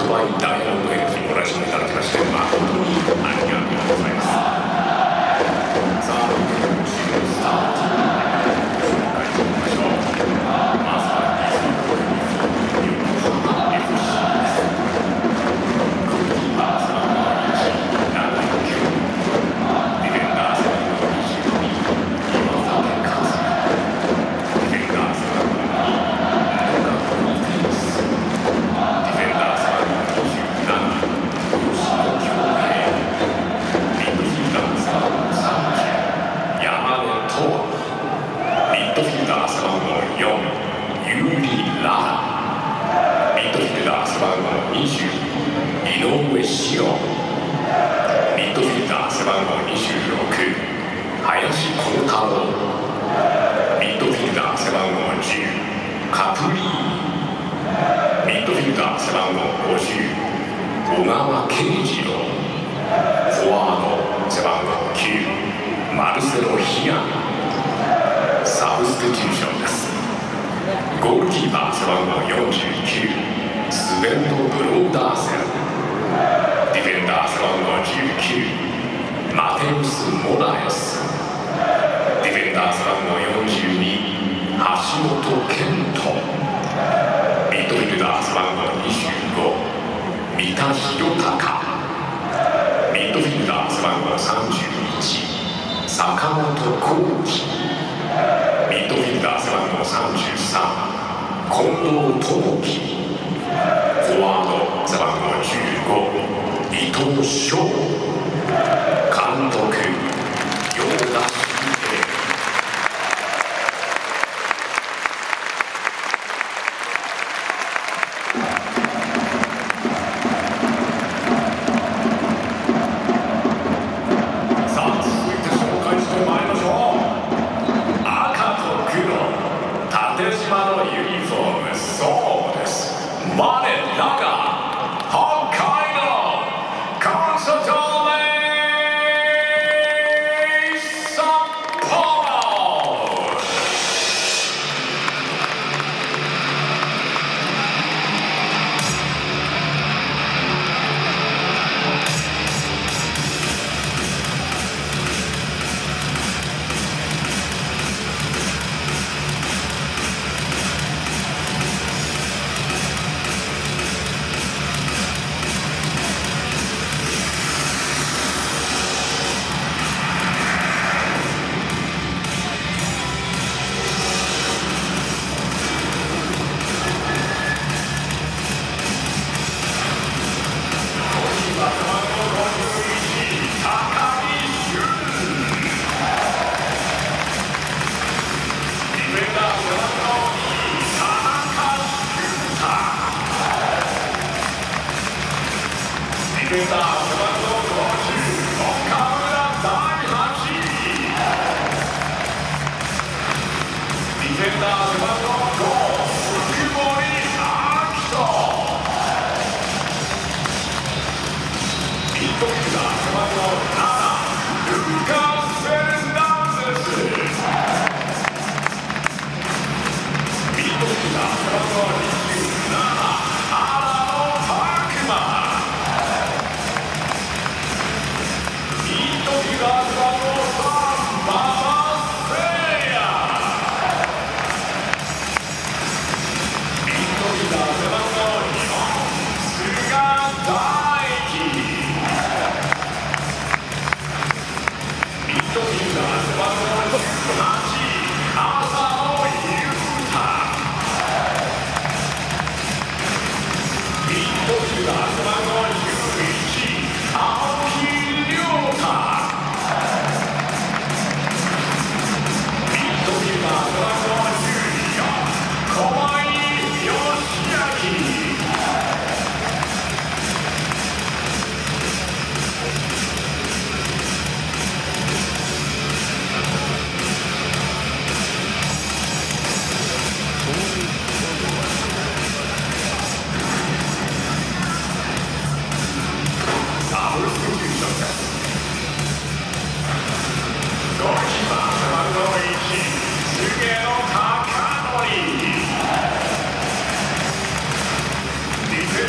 トワインダイヤモンドヘッジにご来場いただきまして誠にありがとうございます。さあ、スタート。紹介してみましょう。まずは横浜 FC です。ゴールキーパー背番号1、長井久。ディフェンダー背番号22、岩崎和也。ディフェンダー背番号2、野中文天使。ディフェンダー背番号27、吉野恭平。ミッドフィルダー背番号30、山根斗亜。ミッドフィルダー背番号4、ユーリ・ララ。ミッドフィルダー背番号20、井上志郎。ミッドフィルダー背番号26、林幸太郎。ミッドフィルダー背番号10、カプリーニ。ミッドフィルダー背番号50、小川慶次郎。フォワード背番号9、マルセロ・ヒアン。サブスティチューションです。ゴールキーパー背番号49、スベンド・ブローダーセン。ディフェンダー背番号19、マテウス・モラエス。ディフェンダー背番号42、橋本健人。ミッドフィルダー背番号25、三田博隆。ミッドフィルダー背番号31、坂本幸輝。ミッドフィルダー背番号33、近藤智樹。フォワード背番号15、伊藤翔。監督、陽田修平。さあ、続いて紹介してまいりましょう。赤と黒、縦縞のユニフォーム、そうです。我らが北海道コンソトーレ札幌。ディフェンダー背番号50、岡村大八。ディフェンダー背番号5、福森明人。ミッドフィルダー背番号7、ルーカス・フェルナンデス。ミッドフィルダー背番号27、荒野拓磨。ミッドフィルダー背番号3、馬場誠也。ミッドフィルダー背番号4、菅大輝。ミッドフィルダー背番号18、浅野雄太。ミッドフィルダー背番号11、青木亮太。ミッドフィルダー背番号14、小井義明。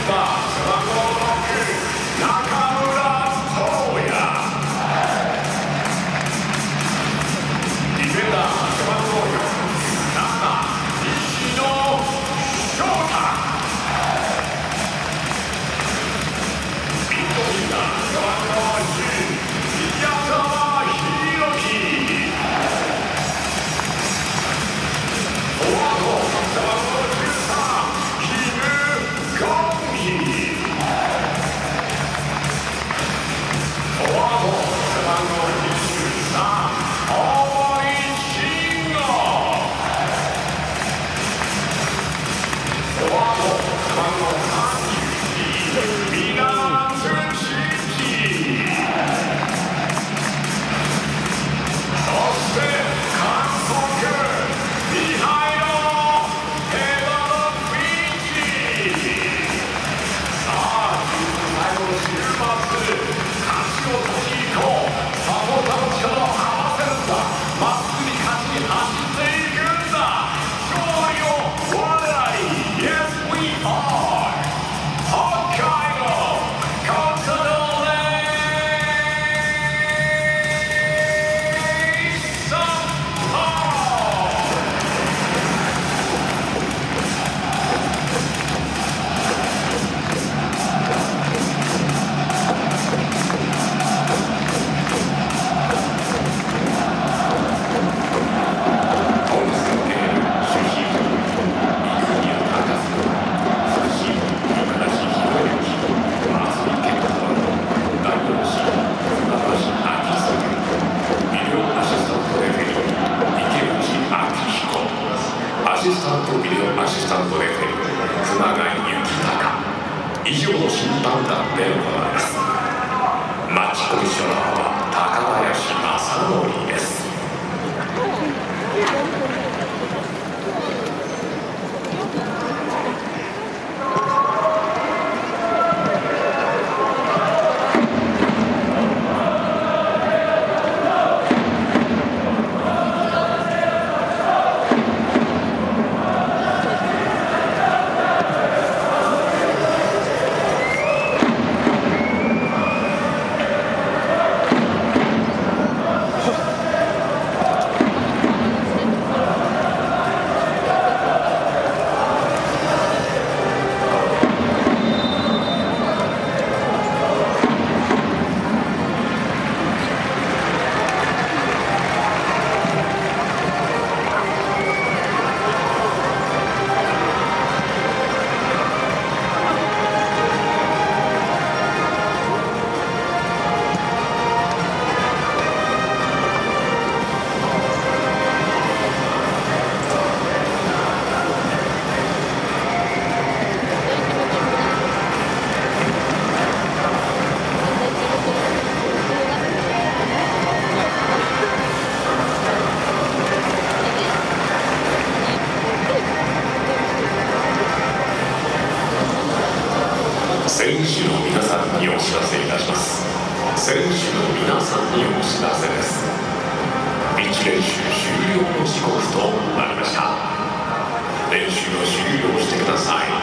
選手の皆さんにお知らせいたします。選手の皆さんにお知らせです。ピッチ練習終了の時刻となりました。練習を終了してください。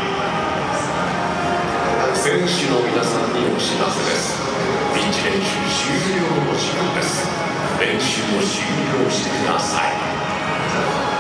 選手の皆さんにお知らせです。ピッチ練習終了の時間です。練習を終了してください。